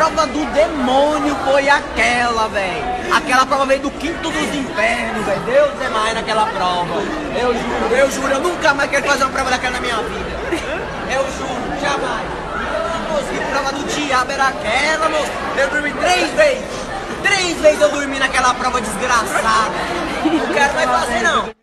prova do demônio foi aquela, velho. Aquela prova veio do quinto dos infernos, velho. Deus é mais naquela prova. Eu juro, eu nunca mais quero fazer uma prova daquela na minha vida. Eu juro, jamais. Moço, que prova do diabo era aquela, moço? Eu dormi 3 vezes. 3 vezes eu dormi naquela prova desgraçada. Não quero mais fazer, não.